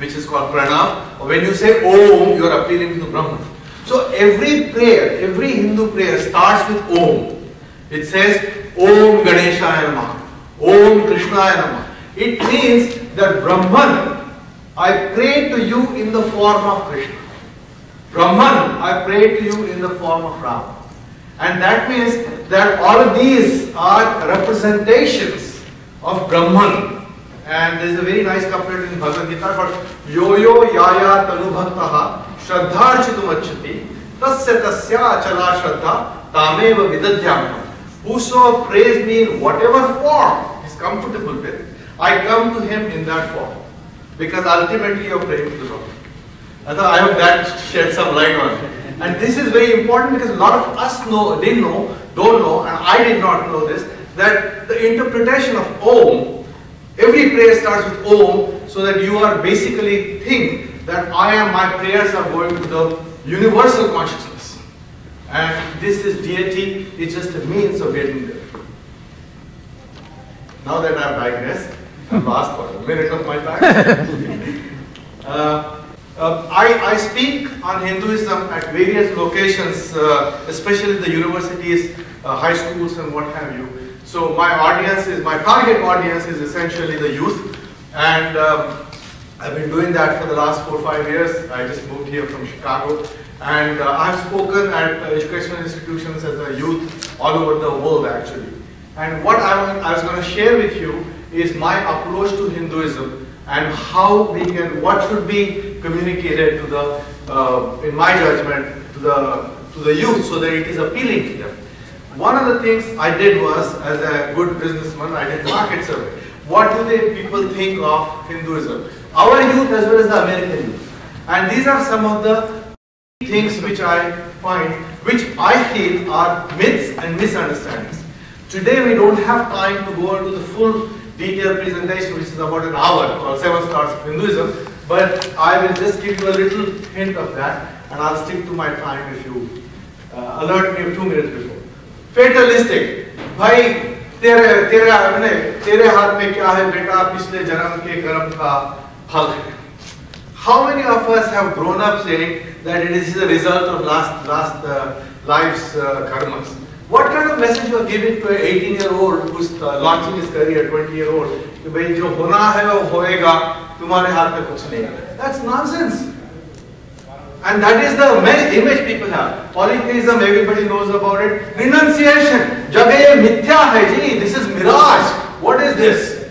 which is called pranam. Or when you say Om, you are appealing to the Brahman. So every prayer, every Hindu prayer starts with Om. It says Om Ganeshaya Namaha, Om Krishnaya Namaha. It means that Brahman, I pray to you in the form of Krishna. Brahman, I pray to you in the form of Rama. And that means that all of these are representations of Brahman. And there is a very nice couplet in Bhagavad Gita called Yo Yo Yaya Tanu Bhaktaha Shraddharchitum Achyati Tasya Tasya Achala Shraddha Tameva Vidadyam. Whoso prays me in whatever form is comfortable with, I come to him in that form. Because ultimately you are praying to the Lord. I hope that shed some light on it. And this is very important because a lot of us didn't know, don't know, and I did not know this, that the interpretation of Om, every prayer starts with Om, so that you are basically think that my prayers are going to the universal consciousness. And this is deity, it's just a means of getting there. Now that I've digressed, I've lost a minute of my time. I speak on Hinduism at various locations, especially the universities, high schools and what have you. So my target audience is essentially the youth, and I've been doing that for the last 4 or 5 years. I just moved here from Chicago, and I've spoken at educational institutions as a youth all over the world actually. And what I was going to share with you is my approach to Hinduism and how what should be communicated to the, in my judgment, to the youth so that it is appealing to them. One of the things I did was, as a good businessman, I did market survey. What do people think of Hinduism? Our youth as well as the American youth. And these are some of the things which I find, which I feel are myths and misunderstandings. Today we don't have time to go into the full detailed presentation, which is about an hour, called 7 Stars of Hinduism, but I will just give you a little hint of that, and I'll stick to my time if you alert me 2 minutes before. Fatalistic. Bhai, tere haath mein kya hai beta, pishle janam ke karam ka phal hai. How many of us have grown up saying that it is a result of last life's karmas? What kind of message you are giving to an 18-year-old who's launching his career, 20-year-old? कि भाई जो होना है वो होएगा, तुम्हारे हाथ में कुछ नहीं है. That's nonsense. And that is the image people have. Polytheism, everybody knows about it. Renunciation. जब ये मिथ्या है जी, this is mirage. What is this?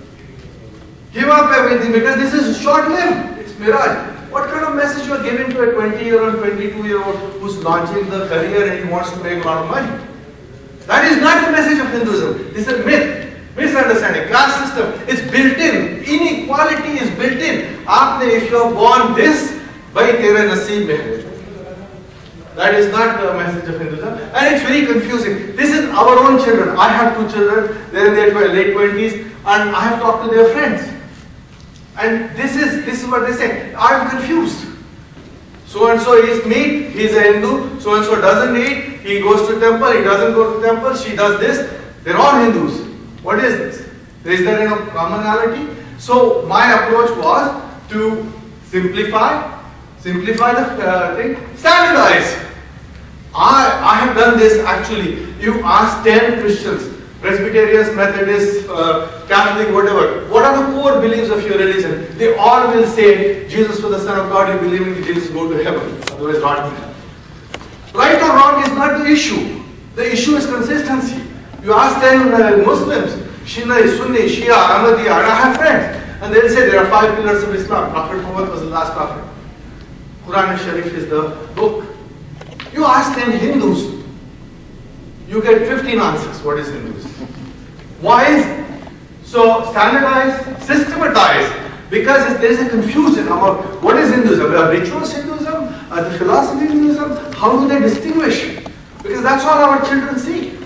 Give up everything because this is short-lived. It's mirage. What kind of message you are giving to a 20-year-old, 22-year-old who's launching the career and he wants to make a lot of money? That is not the message of Hinduism. This is a myth, misunderstanding. Class system is built in. Inequality is built in. If you are born this, bhai tere naseeb mein hai. That is not the message of Hinduism, and it's very confusing. This is our own children. I have 2 children. They're in their late 20s, and I have talked to their friends. And this is what they say. I'm confused. So and so is meat, he's a Hindu. So and so doesn't eat, he goes to temple, he doesn't go to temple, she does this. They're all Hindus. What is this? Is there any commonality? So my approach was to simplify the thing, standardize. I have done this actually. You ask 10 Christians, Presbyterians, Methodists, Catholic, whatever. What are the core beliefs of your religion? They all will say, Jesus was the Son of God, you believe in Jesus, go to heaven. Otherwise not in heaven. Right or wrong is not the issue. The issue is consistency. You ask 10 Muslims, Shia, Sunni, Shia, Ahmadiyya, and I have friends. And they'll say there are 5 pillars of Islam. Prophet Muhammad was the last prophet. Quran Sharif is the book. You ask 10 Hindus, you get 15 answers. What is Hinduism? Why is it? So standardize, systematize, because there is a confusion about what is Hinduism. Are rituals Hinduism? Are the philosophy Hinduism? How do they distinguish? Because that's all our children see.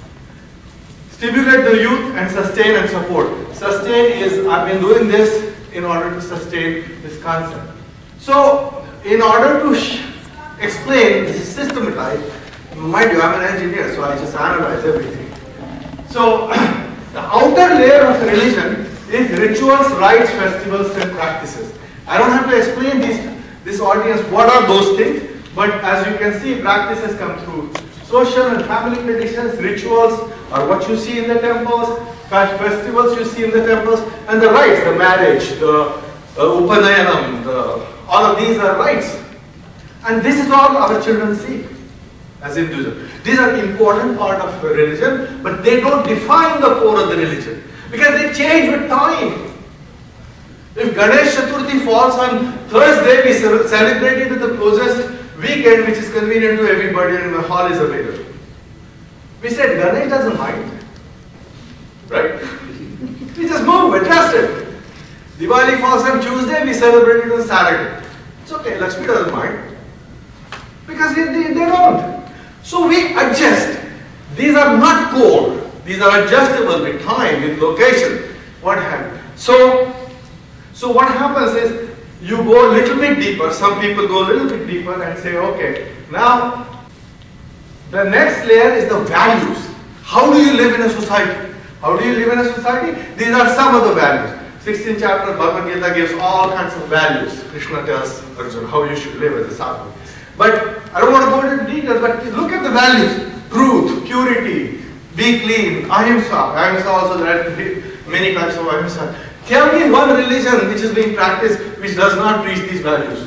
Stimulate the youth and sustain and support. Sustain is, I've been doing this in order to sustain this concept. So, in order to explain, this is systematized. Mind you, I'm an engineer, so I just analyze everything. So, the outer layer of religion is rituals, rites, festivals, and practices. I don't have to explain this audience what are those things, but as you can see, practices come through. Social and family traditions, rituals are what you see in the temples, festivals you see in the temples, and the rites, the marriage, the upanayanam, all of these are rites. And this is all our children see as Hinduism. These are important part of religion, but they don't define the core of the religion because they change with time. If Ganesh Chaturthi falls on Thursday, we celebrate it at the closest weekend which is convenient to everybody and the hall is available. We said Ganesh doesn't mind, right? We just move, adjust it. Diwali falls on Tuesday, we celebrate it on Saturday. It's okay, Lakshmi doesn't mind. Because they don't. So we adjust. These are not core. These are adjustable with time, with location, what have you. So what happens is, you go a little bit deeper, some people go a little bit deeper and say, okay, now the next layer is the values. How do you live in a society? How do you live in a society? These are some of the values. 16th chapter of Bhagavad Gita gives all kinds of values. Krishna tells Arjuna how you should live as a sadhu. But I don't want to go into details, but look at the values. Truth, purity, be clean, ahimsa. Ahimsa also, there are many types of ahimsa. Tell me one religion which is being practiced which does not preach these values.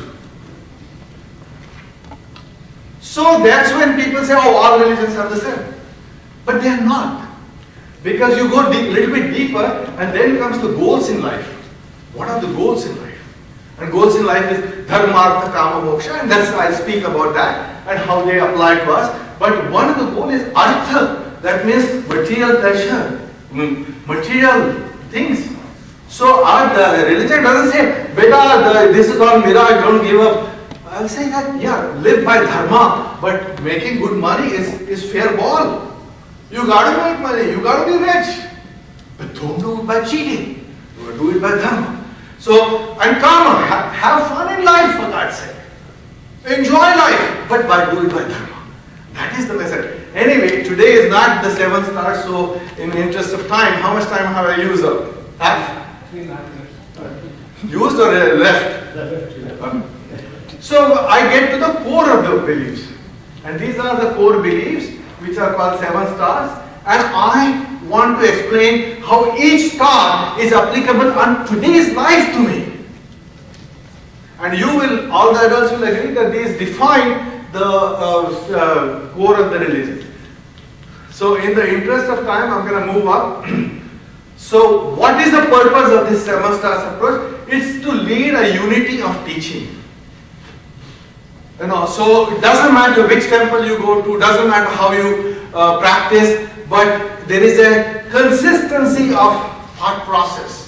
So that's when people say, oh, all religions are the same. But they are not. Because you go a little bit deeper and then comes the goals in life. What are the goals in life? And goals in life is dharma, artha, kama, moksha, and that's why I speak about that and how they apply to us. But one of the goals is artha, that means material pleasure, material things. So the religion doesn't say, beta, this is all mira, don't give up. I'll say that, yeah, live by dharma, but making good money is fair ball. You got to make money, you got to be rich. But don't do it by cheating, do it by dharma. So, and karma, have fun in life for God's sake. Enjoy life, but do it by dharma. That is the message. Anyway, today is not the 7th star, so in the interest of time, how much time have I used up? Half? 3.5 minutes. Used or left? So I get to the core of the beliefs. And these are the core beliefs which are called 7 stars. And I want to explain how each star is applicable on today's life to me. And you will, all the adults will agree that these define the core of the religion. So in the interest of time, I'm going to move up. So what is the purpose of this 7 stars approach? It's to lead a unity of teaching. You know, so it doesn't matter which temple you go to, doesn't matter how you practice, but there is a consistency of thought process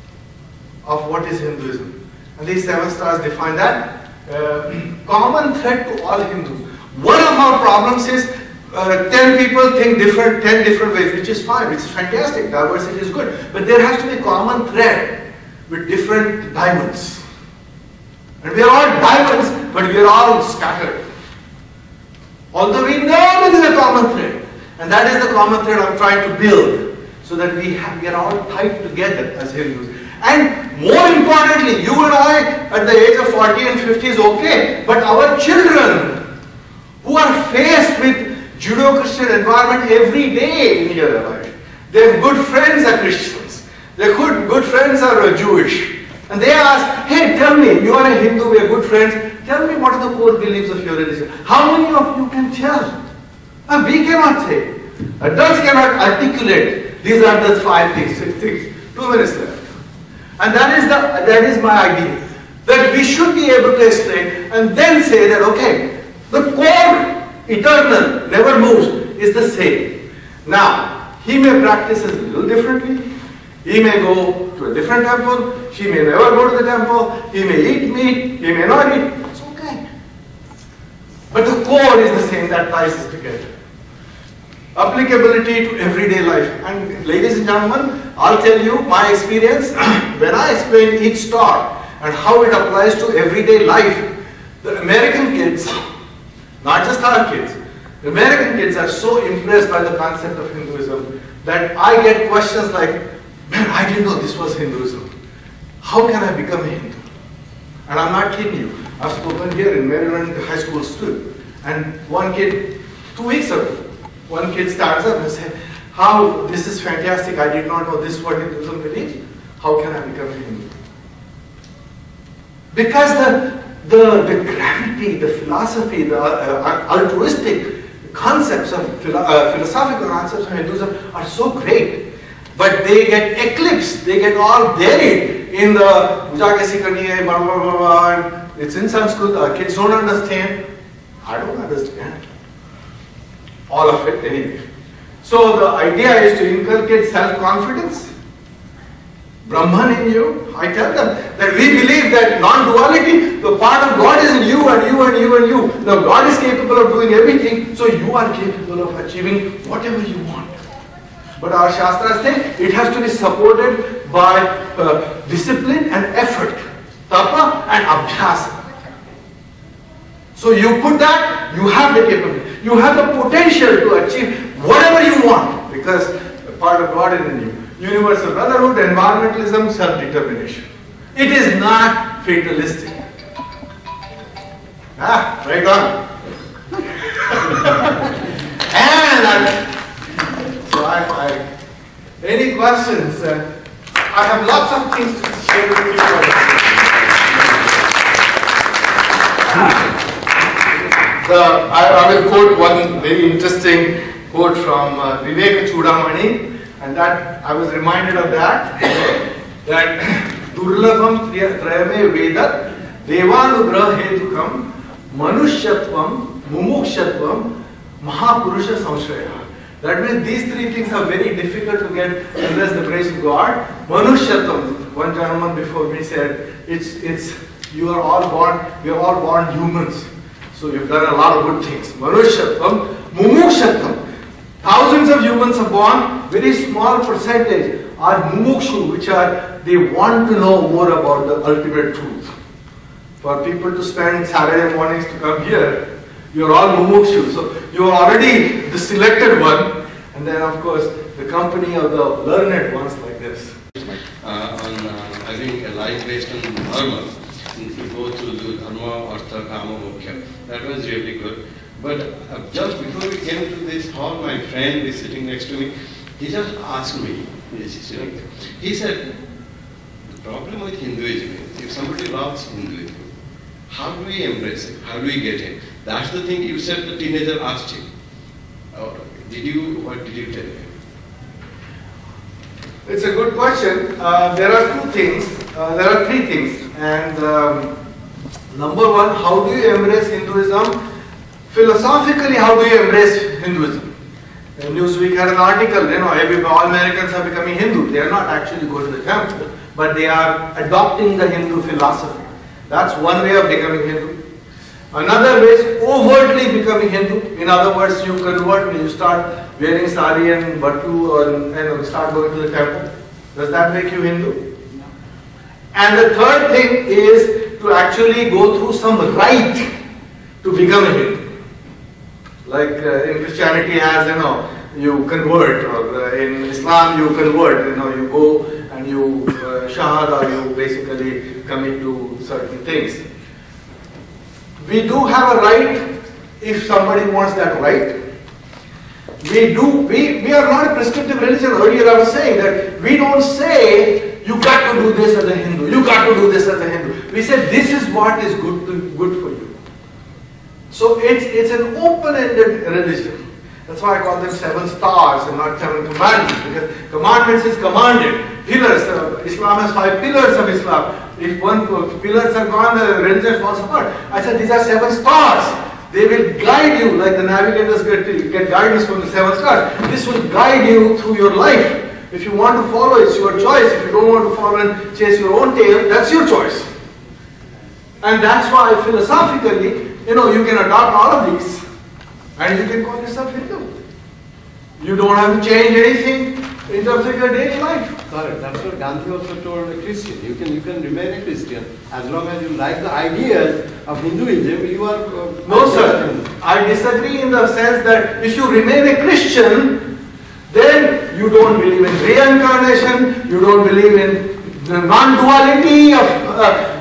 of what is Hinduism. And these 7 stars define that. Common thread to all Hindus. One of our problems is 10 people think 10 different ways, which is fine, which is fantastic, diversity is good. But there has to be a common thread with different diamonds. And we are all diamonds, but we are all scattered. Although we know there is a common thread. And that is the common thread I'm trying to build. So that we are all tied together as Hindus. And more importantly, you and I at the age of 40 and 50 is okay. But our children who are faced with Judeo-Christian environment every day in their life. Their good friends are Christians. Their good friends are Jewish. And they ask, hey, tell me, you are a Hindu, we are good friends. Tell me what are the core beliefs of your religion. How many of you can tell? We cannot say. Adults cannot articulate. These are the 5 things, 6 things. 2 minutes left. And that is my idea. That we should be able to explain and then say that, okay, the core, eternal, never moves, is the same. Now, he may practice it a little differently. He may go to a different temple. She may never go to the temple. He may eat meat. He may not eat. It's okay. But the core is the same that ties us together. Applicability to everyday life. And ladies and gentlemen, I'll tell you my experience when I explain each star and how it applies to everyday life. The American kids, not just our kids, the American kids are so impressed by the concept of Hinduism that I get questions like, man, I didn't know this was Hinduism. How can I become a Hindu? And I'm not kidding you. I've spoken here in Maryland high schools too. And one kid, 2 weeks ago, one kid stands up and said, "How, this is fantastic, I did not know this is what Hinduism believes. How can I become a Hindu?" Because the gravity, the philosophy, the altruistic concepts of philosophical concepts of Hinduism are so great, but they get eclipsed, they get all buried in the puja kaisi karni hai, blah, blah, blah, blah. It's in Sanskrit, our kids don't understand. I don't understand all of it anyway. So the idea is to inculcate self-confidence, Brahman in you. I tell them that we believe that non-duality, the part of God is in you and you and you and you. Now God is capable of doing everything, so you are capable of achieving whatever you want. But our Shastras say it has to be supported by discipline and effort, tapa and abhyasa. So you put that, you have the capability, you have the potential to achieve whatever you want, because the part of God is in you. Universal brotherhood, environmentalism, self-determination. It is not fatalistic. Right on. Any questions? I have lots of things to share with you. I will quote one very interesting quote from Viveka Chudamani, and that I was reminded of that Durlabham Trayame Vedat Devanugraha Hetukam Manushyatvam Mumukshatvam Mahapurusha Samshraya. That means these three things are very difficult to get unless the grace of God. Manushyatvam, one gentleman before me said, we are all born humans. So you've done a lot of good things. Manushyatvam, Mumukshatvam. Thousands of humans are born, very small percentage are mumukshu, which are, they want to know more about the ultimate truth. For people to spend Saturday mornings to come here, you're all mumukshu. So you're already the selected one, and then of course the company of the learned ones like this. I think a life based on dharma, if you go through the dharma, artha, kama, moksha, that was really good. But just before we came to this hall, my friend is sitting next to me. He just asked me, he said, the problem with Hinduism is, if somebody loves Hinduism, how do we embrace it? How do we get in? That's the thing you said the teenager asked you. What did you tell him? It's a good question. There are two things, there are three things. And number one, how do you embrace Hinduism? Philosophically, how do you embrace Hinduism? Newsweek had an article, all Americans are becoming Hindu. They are not actually going to the temple, but they are adopting the Hindu philosophy. That's one way of becoming Hindu. Another way is overtly becoming Hindu. In other words, you convert when you start wearing sari and batu and start going to the temple. Does that make you Hindu? And the third thing is to actually go through some rite to become a Hindu. Like in Christianity has, you convert, or in Islam you convert, you go and you shahada, you basically commit to certain things. We do have a right if somebody wants that right. We are not a prescriptive religion. Earlier I was saying that we don't say you got to do this as a Hindu, you got to do this as a Hindu. We say this is what is good for you. So it's an open-ended religion. That's why I call them 7 stars and not 7 commandments, because commandments is commanded. Pillars, Islam has 5 pillars of Islam. If one pillars are gone, the religion falls apart. I said these are 7 stars. They will guide you, like the navigators get guidance from the 7 stars. This will guide you through your life. If you want to follow, it's your choice. If you don't want to follow and chase your own tail, that's your choice. And that's why philosophically, you can adopt all of these and you can call yourself Hindu. You don't have to change anything in terms of your daily life. Correct. That's what Gandhi also told a Christian. You can remain a Christian as long as you like the ideas of Hinduism. You are no, sir. I disagree in the sense that if you remain a Christian, then you don't believe in reincarnation. You don't believe in the non-duality of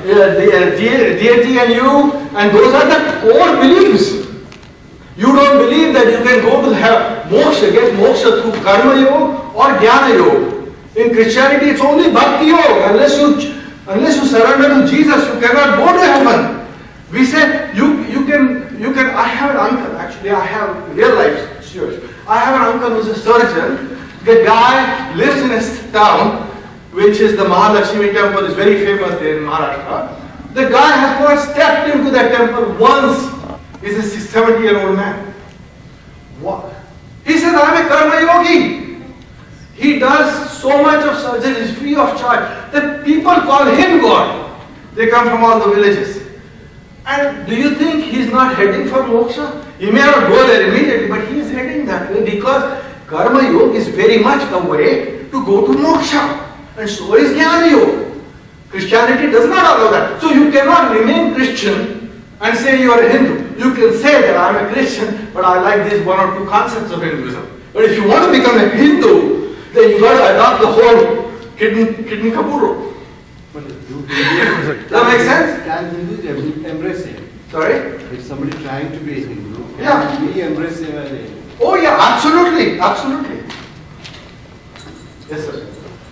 deity and you, and those are the core beliefs. You don't believe that you can go to moksha, get moksha through karma yoga or jnana yoga. In Christianity, it's only bhakti yoga. Unless you surrender to Jesus, you cannot go to heaven. We say you can. I have an uncle. Actually, I have real life stories. I have an uncle who's a surgeon. The guy lives in a town, which is the Mahalakshmi temple. Is very famous there in Maharashtra. The guy has not stepped into that temple once. He's a 70-year-old man. What? He says, I'm a karma yogi. He does so much of surgeries free of charge that people call him God. They come from all the villages. And do you think he's not heading for moksha? He may not go there immediately, but he is heading that way because karma yoga is very much the way to go to moksha. And so is jnana yoga. Christianity does not allow that. So you cannot remain Christian and say you are a Hindu. You can say that I am a Christian, but I like these one or two concepts of Hinduism. But if you want to become a Hindu, then you got to adopt the whole kidney kapuro. That makes sense? Can Hindus embrace him? Sorry? If somebody trying to be a Hindu, yeah, can we embrace him as a Hindu? Oh yeah, absolutely, absolutely. Yes, sir.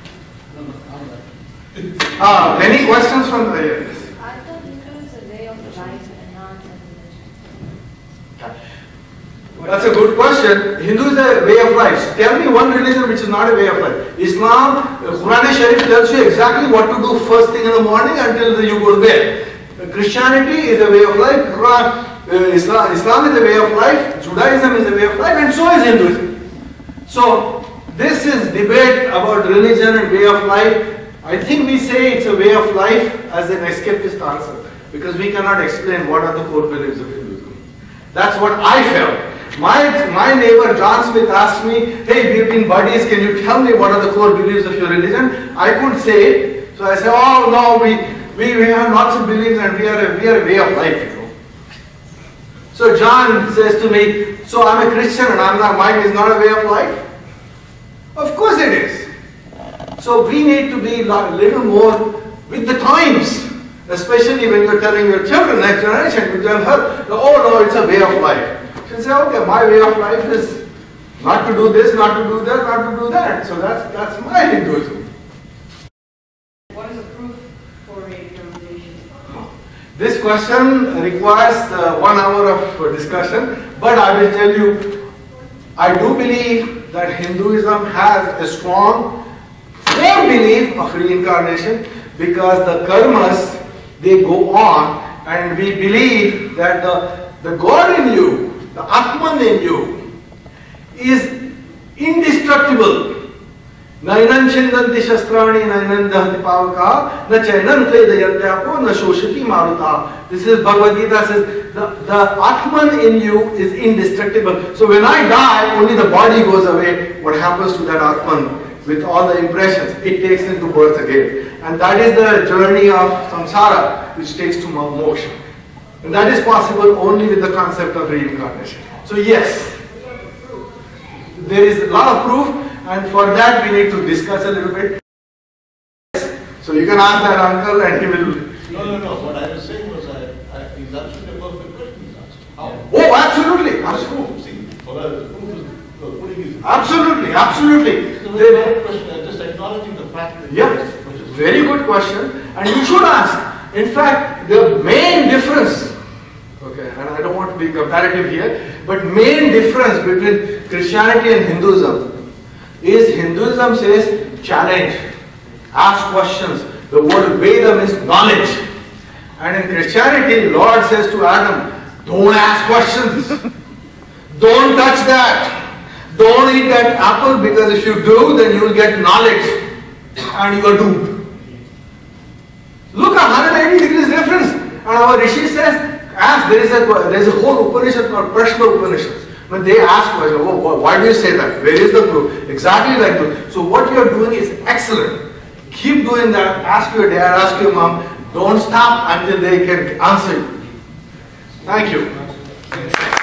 Many questions from the audience. I thought Hindu is a way of life and not a religion. That's a good question. Hindu is a way of life. Tell me one religion which is not a way of life. Islam, Quran Sharif tells you exactly what to do first thing in the morning until you go to bed. Christianity is a way of life. Islam is a way of life. Judaism is a way of life, and so is Hinduism. So this is debate about religion and way of life. I think we say it's a way of life as an escapist answer because we cannot explain what are the core beliefs of Hinduism. That's what I felt. My neighbor John Smith asked me, hey, we've been buddies, can you tell me what are the core beliefs of your religion? I couldn't say it. So I said, oh no, we have lots of beliefs and we are a way of life, you know. So John says to me, so I'm a Christian and mine is not a way of life? Of course it is. So we need to be a little more with the times. Especially when you're telling your children, next generation, you tell her, oh no, it's a way of life. She'll say, okay, my way of life is not to do this, not to do that, not to do that. So that's my Hinduism. What is the proof for reincarnation? This question requires 1 hour of discussion, but I will tell you, I do believe that Hinduism has a strong core belief of reincarnation because the karmas, they go on, and we believe that the God in you, the Atman in you, is indestructible. Nainan chindanti shastrani nainan dahati pavaka na chainan tvedayatyapo na shoshati maruta. This is Bhagavad Gita says the Atman in you is indestructible. So when I die, only the body goes away. What happens to that Atman with all the impressions? It takes into birth again. And that is the journey of samsara, which takes to moksha. And that is possible only with the concept of reincarnation. So yes, there is a lot of proof, and for that we need to discuss a little bit. So you can ask that uncle and he will... No. What I was saying was he's absolutely a perfect question he's asking. How? Oh, absolutely. Absolutely. See, for us, the proof is putting his... Absolutely. Absolutely. It's a very good question. I'm just acknowledging the fact that... Yeah, very good question. And you should ask. In fact, the main difference, okay, and I don't want to be comparative here, but main difference between Christianity and Hinduism is Hinduism says challenge, ask questions. The word Veda means knowledge. And in Christianity, Lord says to Adam, don't ask questions. Don't touch that. Don't eat that apple because if you do, then you will get knowledge and you are doomed. Look at 180 degrees difference. And our Rishi says, ask, there is a whole Upanishad called Prashna Upanishad. When they ask questions, oh, why do you say that? Where is the proof? Exactly like that. So what you are doing is excellent. Keep doing that. Ask your dad, ask your mom. Don't stop until they can answer you. Thank you.